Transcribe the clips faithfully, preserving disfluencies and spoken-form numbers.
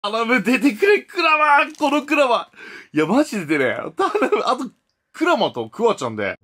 頼む、出てくれ、クラマこのクラマいや、マジでね、頼む、あと、クラマとクワちゃんで。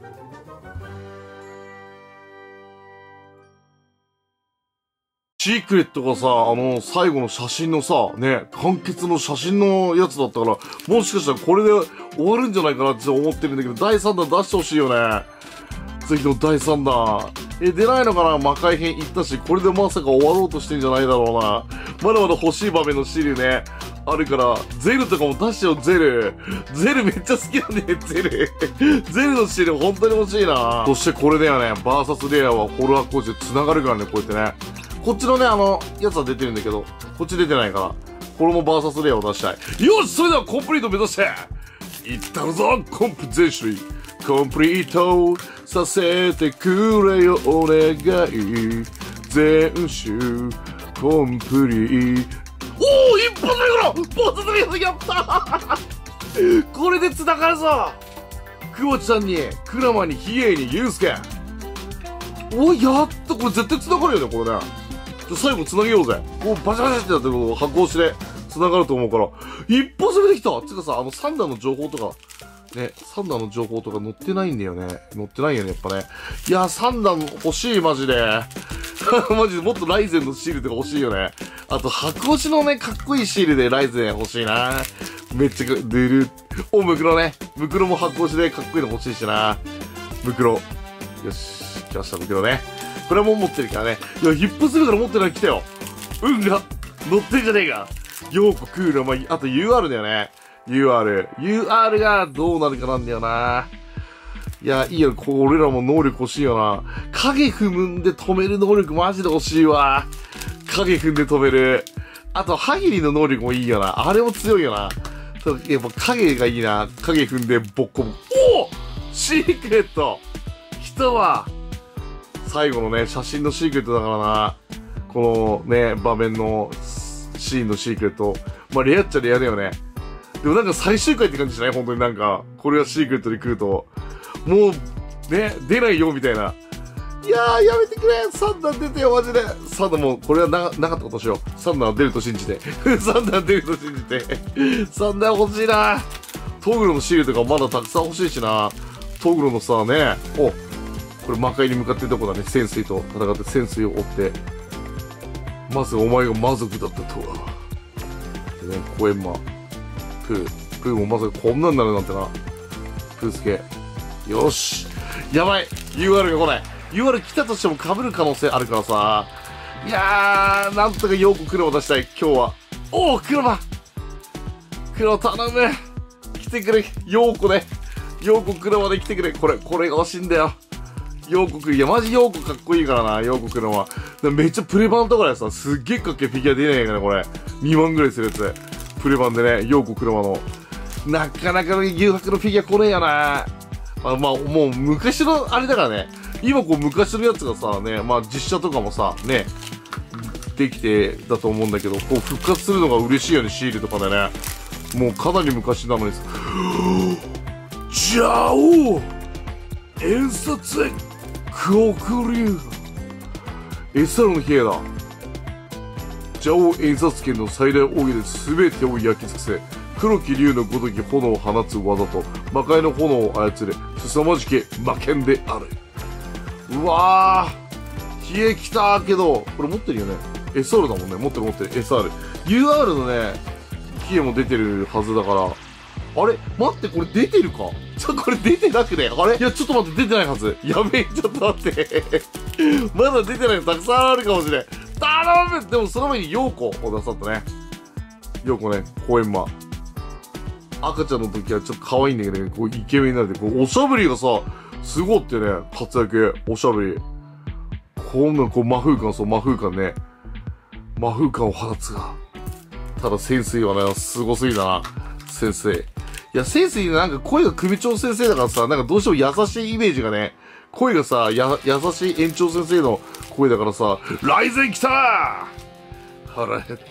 シークレットがさ、あの、最後の写真のさ、ね、完結の写真のやつだったから、もしかしたらこれで終わるんじゃないかなって思ってるんだけど、だいさんだん出してほしいよね。次のだいさんだん。え、出ないのかな魔界編行ったし、これでまさか終わろうとしてんじゃないだろうな。まだまだ欲しい場面のシールね、あるから、ゼルとかも出してよ、ゼル。ゼルめっちゃ好きなんだよ、ゼル。ゼルのシール本当に欲しいな。そしてこれだよね、バーサスレアはホルアーコーチで繋がるからね、こうやってね。こっちのね、あの、やつは出てるんだけど、こっち出てないから、これもバーサスレアを出したい。よし、それではコンプリート目指していったるぞ、コンプ全種類。コンプリートさせてくれよ、お願い。全種、コンプリート。おお、一発目からポツスリーやったこれで繋がるぞ。クワちゃんに、クラマに、ヒエイに、ユウスケ。おい、やっと、これ絶対繋がるよね、これね。じゃ、最後繋げようぜ。こう、バシャバシャってやって、こう、箱押しで繋がると思うから。一発目できたつうかさ、あの、サンダーの情報とか、ね、サンダーの情報とか載ってないんだよね。載ってないよね、やっぱね。いや、サンダー欲しい、マジで。マジでもっとライゼンのシールとか欲しいよね。あと、箱押しのね、かっこいいシールでライゼン欲しいな。めっちゃか、ドゥル。お、ムクロね。ムクロも箱押しでかっこいいの欲しいしな。ムクロ。よし、来ました、ムクロね。これはもう持ってるからね。いや、ヒップするから持ってるの来たよ。運が、乗ってんじゃねえか。ヨーコ、クール、まあ、あと ユーアール だよね。ユーアール。ユーアール がどうなるかなんだよな。いや、いいよ。こ俺らも能力欲しいよな。影踏むんで止める能力マジで欲しいわ。影踏んで止める。あと、ハギリの能力もいいよな。あれも強いよな。やっぱ影がいいな。影踏んでボッコボコ。おおシークレット来たわ。最後のね、写真のシークレットだからな。このね、場面のシーンのシークレット。まあ、レアっちゃレアだよね。でもなんか最終回って感じしない本当になんか、これはシークレットで来ると。もう、ね、出ないよみたいな。いやー、やめてくれサンダー出てよ、マジでサンダーもう、これはな、なかったことしよう。サンダー出ると信じて。サンダー出ると信じて。サンダー欲しいなトグロのシールとかまだたくさん欲しいしなトグロのさ、ね、お、これ魔界に向かってるとこだね。潜水と戦って潜水を追って。まずお前が魔族だったとは。でね、コエンマ。プー。プーもまさかこんなんなるなんてな。プースケ。よし。やばい !ユーアール が来ない。ユーアール 来たとしても被る可能性あるからさ。いやー、なんとかヨーコクロマ出したい、今日は。おお、クロマクロマ頼む来てくれヨーコね。ヨーコクロマで来てくれ。これ、これが欲しいんだよ。ヨーコくん、いや、マジヨーコかっこいいからな、ヨーコクロマ。めっちゃプレ版のところでさ、すっげえかっけえフィギュア出ねえからね、これ。にまんぐらいするやつ。プレ版でね、ヨーコクロマの。なかなかの誘白のフィギュア来ねえよな。あまあ、もう昔のあれだからね。今こう昔のやつがさ、ね、まあ実写とかもさ、ね、できてだと思うんだけど、こう復活するのが嬉しいよね、シールとかでね。もうかなり昔なのにさ。じゃあお演札クオクリュウエサロの兵だ。ジャオ演札剣の最大奥義で全てを焼き尽くせ。黒き竜のごとき炎を放つ技と魔界の炎を操れ凄まじき魔剣である。うわー冷えきたけどこれ持ってるよね。 エスアール だもんね。持ってる持ってる エスアール。 ユーアール のね冷えも出てるはずだから。あれ待って、これ出てるかちょ、これ出てなくねあれいや、ちょっと待って、出てないはず。やべえ、ちょっと待って。まだ出てないのたくさんあるかもしれん。頼むでもその前にヨーコを出さったね。ヨーコね、公園魔。赤ちゃんの時はちょっと可愛いんだけどね、こうイケメンになるで、こうおしゃぶりがさ、すごってね、活躍、おしゃぶり。こんな、こう魔風感、そう、魔風感ね。魔風感を放つが。ただ潜水はね、すごすぎだな。先生。いや、先生なんか声が組長先生だからさ、なんかどうしても優しいイメージがね、声がさ、や、優しい園長先生の声だからさ、ライゼン来たー腹減った。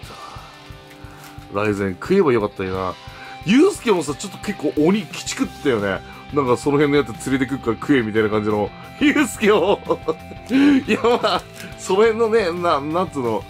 ライゼン食えばよかったよな。ユウスケもさ、ちょっと結構鬼鬼畜ってたよね。なんかその辺のやつ連れてくっから食えみたいな感じの。ユウスケをいやまあ、その辺のね、な、なんつうの、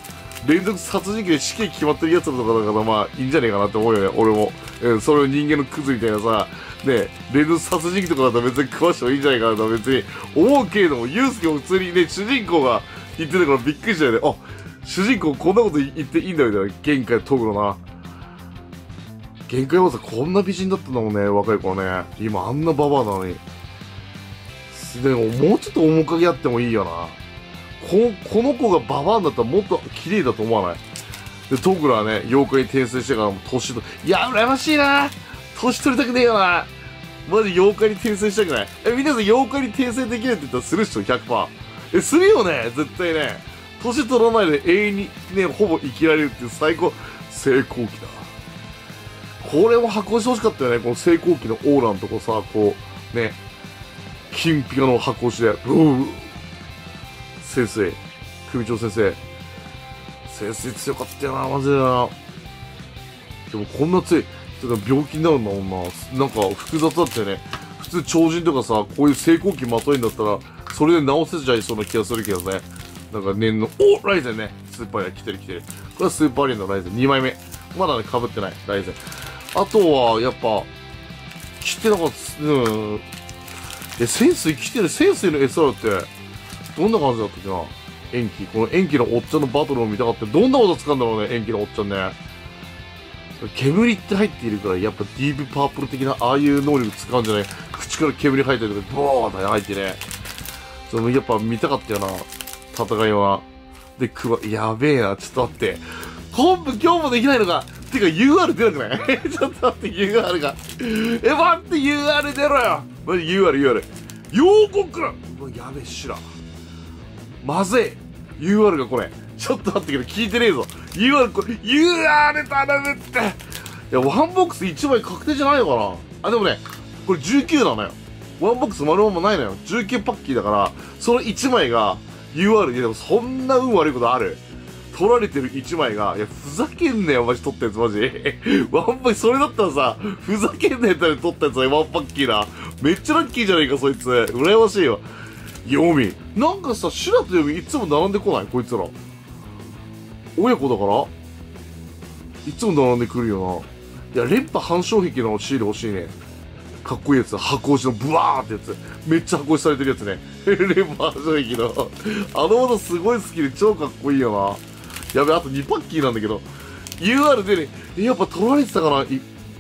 連続殺人鬼で死刑決まってるやつらとかだから、まあ、いいんじゃねえかなって思うよね、俺も。うん、それを人間のクズみたいなさ、ね、連続殺人鬼とかだったら別に食わしてもいいんじゃないかなと別に思うけれども、ユウスケも普通にね、主人公が言ってたからびっくりしたよね。あ、主人公こんなこと言っていいんだみたいな。限界トグロな。限界はさ、こんな美人だったんだもんね、若い子はね。今あんなババアなのに。でも、もうちょっと面影あってもいいよな。こ、この子がババアになったらもっと綺麗だと思わない？で、トグロはね、妖怪に転生してからも年と、いや、羨ましいな。年取りたくねえよな。マジ妖怪に転生したくない？え、皆さん妖怪に転生できるって言ったらするっしょ？ ひゃくパーセント。え、するよね絶対ね。年取らないで永遠にね、ほぼ生きられるっていう最高、成功期だ。これも発行してほしかったよね。この成功期のオーラのとこさ、こう、ね、金ピカの発行して、うー先生、組長先生。先生強かったよな、マジでな。でもこんな強い、てか病気になるんだもんな。なんか複雑だったよね。普通超人とかさ、こういう成功期まといんだったら、それで治せちゃいそうな気がするけどね。なんか念の、おライゼンね。スーパーアリアン来てる来てる。これはスーパーアリアンのライゼンにまいめ。まだね、被ってない、ライゼン。あとは、やっぱ、来てなかった、うん。え、潜水来てる、潜水の餌だって、どんな感じだったっけな。延期。この延期のおっちゃんのバトルを見たかった。どんな技使うんだろうね、延期のおっちゃんね。煙って入っているから、やっぱディープパープル的な、ああいう能力使うんじゃない？口から煙入ったりとか、ボーって入ってね。その、やっぱ見たかったよな。戦いは。で、くわ、やべえな。ちょっと待って。本部今日もできないのか。てか ユーアール 出なくないちょっと待って、ユーアール が。え、待って、ユーアール 出ろよ。マジ ユーアール、ユーアール。陽国からやべえ、知らん。まずい。ユーアール がこれ。ちょっと待ってけど、聞いてねえぞ。ユーアール、これ、ユーアール 頼むって。いや、ワンボックスいちまい確定じゃないのかなあ、でもね、これじゅうきゅうなのよ。ワンボックス丸まんまないのよ。じゅうきゅうパッキーだから、そのいちまいが ユーアール で、でもそんな運悪いことある？取られてるいちまいが、いや、ふざけんなよ、マジ取ったやつ、マジ。ワンパッキー、それだったらさ、ふざけんなよって取ったやつね、ワンパッキーだ。めっちゃラッキーじゃねえか、そいつ。羨ましいよ。ヨミ。なんかさ、シュラとヨミいつも並んでこないこいつら。親子だからいつも並んでくるよな。いや、連覇反衝壁のシール欲しいね。かっこいいやつ。箱押しのブワーってやつ。めっちゃ箱押しされてるやつね。連覇反衝壁の。あの技すごい好きで超かっこいいよな。やべ、あとにパッキーなんだけど。ユーアール でね、やっぱ取られてたかな。よー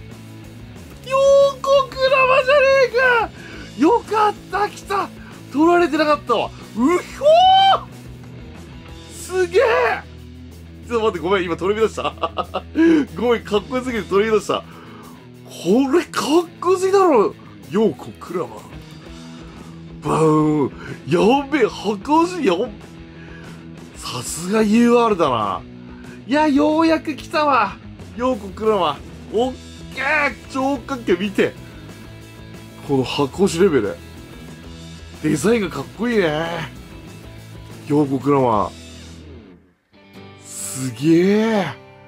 こくらまじゃねえか。よかった、来た。取られてなかったわ。うひょーすげえ。ちょっと待って、ごめん、今取り乱した。ごめん、かっこよすぎて取り乱した。これ、かっこよすぎだろ。ようこくらま。バーン。やべえ、箱押し、やっ。さすが ユーアール だな。いや、ようやく来たわ。ようこくらま。おっけー超かっけー見て。この箱押しレベル。デザインがかっこいいね。ようこくらま。すげえ。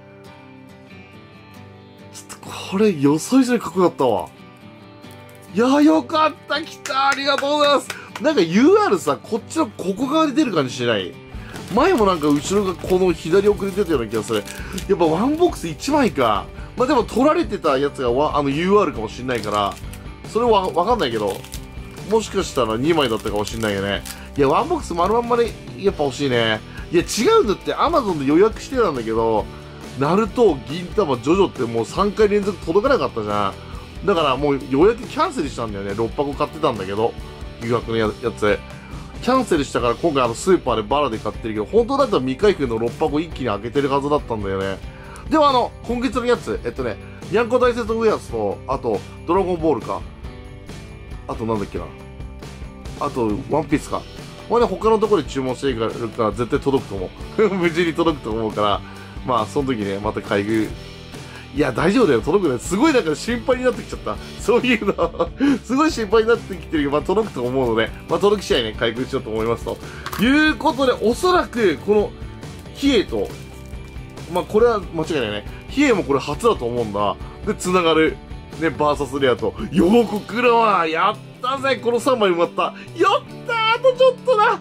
ちょっとこれ予想以上にかっこよかったわ。いやーよかった、来た、ありがとうございます。なんか ユーアール さ、こっちのここ側に出る感じしない？前もなんか後ろがこの左奥に出たような気がする。やっぱワンボックスいちまいか。まあでも取られてたやつがわあの ユーアール かもしんないから、それはわかんないけど、もしかしたらにまいだったかもしんないよね。いや、ワンボックス丸まんまでやっぱ欲しいね。いや、違うんだって、アマゾンで予約してたんだけど、ナルト、銀玉、ジョジョってもうさんかい連続届かなかったじゃん。だからもう予約キャンセルしたんだよね。ろっぱこ買ってたんだけど、予約のやつ。キャンセルしたから今回あのスーパーでバラで買ってるけど、本当だったら未開封のろっぱこ一気に開けてるはずだったんだよね。でもあの、今月のやつ、えっとね、ニャンコ大雪ウエアスと、あと、ドラゴンボールか。あとなんだっけな。あと、ワンピースか。まあね、他のところで注文してるから絶対届くと思う。無事に届くと思うから、まあ、その時ね、また開封。いや、大丈夫だよ、届くね。すごいなんか心配になってきちゃった。そういうの、すごい心配になってきてるけど、まあ、届くと思うので、まあ、届き次第ね、開封しようと思いますと。いうことで、おそらく、この、ヒエと、まあ、これは間違いないね。ヒエもこれ初だと思うんだ。で、繋がる、ね、バーサスレアと、ヨーコクラワー、やったぜ、このさんまい埋まった。やったー、あとちょっとだ。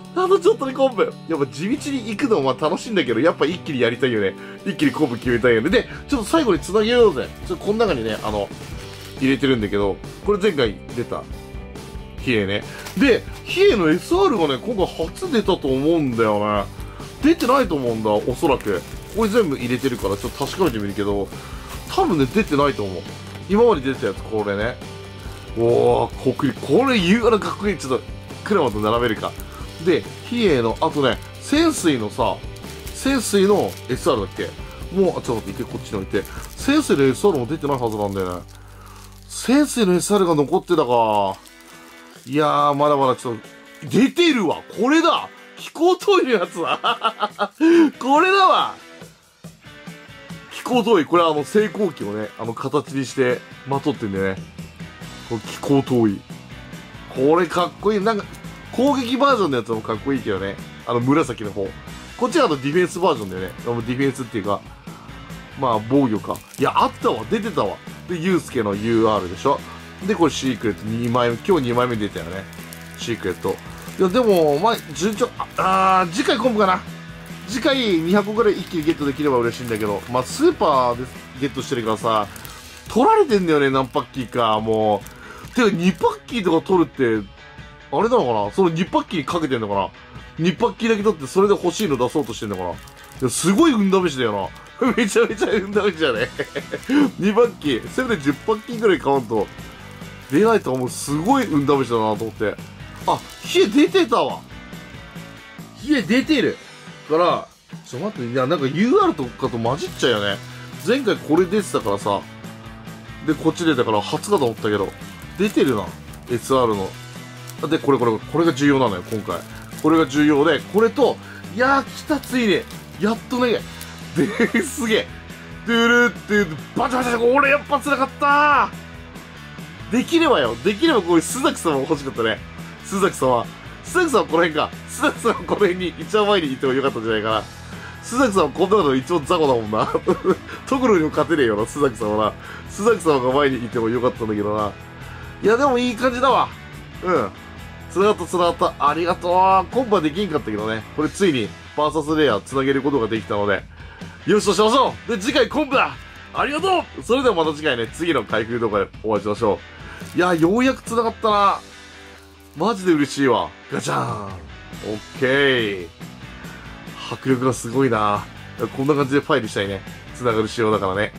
あとちょっとでコンブ。やっぱ地道に行くのもまあ楽しいんだけど、やっぱ一気にやりたいよね。一気にコンブ決めたいよね。で、ちょっと最後に繋げようぜ。ちょっとこの中にね、あの、入れてるんだけど、これ前回出た。ヒエね。で、ヒエの エスアール がね、今回初出たと思うんだよね。出てないと思うんだ、おそらく。これ全部入れてるから、ちょっと確かめてみるけど、多分ね、出てないと思う。今まで出てたやつ、これね。おー、国立。これ、言うからかっこいい。ちょっと、クラマと並べるか。で、比叡の、あとね、潜水のさ、潜水の エスアール だっけもう、あ、ちょっと待って、一回こっちに置いて。潜水の エスアール も出てないはずなんだよね。潜水の エスアール が残ってたか。いやー、まだまだちょっと、出てるわこれだ飛行灯のやつだこれだわ飛行灯これはあの、成功機をね、あの、形にして、まとってんだよね。この飛行灯これかっこいい。なんか、攻撃バージョンのやつもかっこいいけどね。あの、紫の方。こっちはあの、ディフェンスバージョンだよね。あのディフェンスっていうか、まあ、防御か。いや、あったわ出てたわで、ユースケの ユーアール でしょで、これシークレットにまいめ、今日にまいめ出たよね。シークレット。いや、でも、まあ、順調、あ、あー次回コンブかな。次回にひゃくこぐらい一気にゲットできれば嬉しいんだけど、まあ、スーパーでゲットしてるからさ、取られてんだよね、何パッキーか、もう。てか、にパッキーとか取るって、あれなのかなそのにパッキーにかけてんのかな ?に パッキーだけ取って、それで欲しいの出そうとしてんのかないや、すごい運試しだよな。めちゃめちゃ運試しじゃねにパッキー、せめてじゅっパッキーぐらい買わんと、出ないと思う。すごい運試しだなと思って。あ、冷え出てたわ。冷え出てる。から、ちょっと待って、いや、なんか ユーアール とかと混じっちゃうよね。前回これ出てたからさ。で、こっち出たから初かと思ったけど、出てるな。エスアール の。で、これこれ、これが重要なのよ、今回。これが重要で、これと、いやー、来た、ついに。やっとね。で、すげえ。ドゥルって、バチバチバチ、俺やっぱ辛かったー。できればよ。できればこういう須崎さんも欲しかったね。須崎さんは。須崎さんはこの辺か。須崎さんはこの辺に一番前にいてもよかったんじゃないかな。須崎さんはこんなの一番雑魚だもんな。トグロにも勝てねえよな、須崎さんはな。須崎さんが前にいてもよかったんだけどな。いや、でもいい感じだわ。うん。繋がった繋がった。ありがとう。コンパできんかったけどね。これついに、バーサスレア繋げることができたので。よしとしましょう。で、次回コンパだ。ありがとう。それではまた次回ね、次の開封動画でお会いしましょう。いや、ようやく繋がったな。マジで嬉しいわ。ガチャーン。オッケー。迫力がすごいな。こんな感じでファイルしたいね。繋がる仕様だからね。